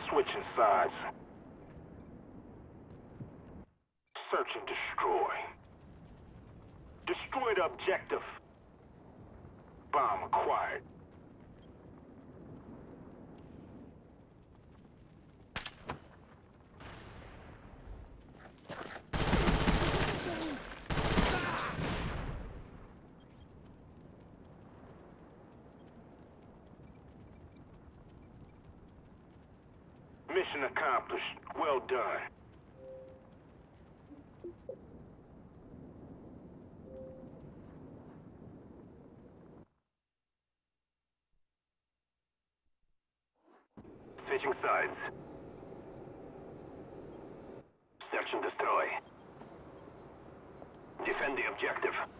Switching sides. Search and destroy. Destroy the objective. Bomb acquired. Mission accomplished. Well done. Switching sides. Search and destroy. Defend the objective.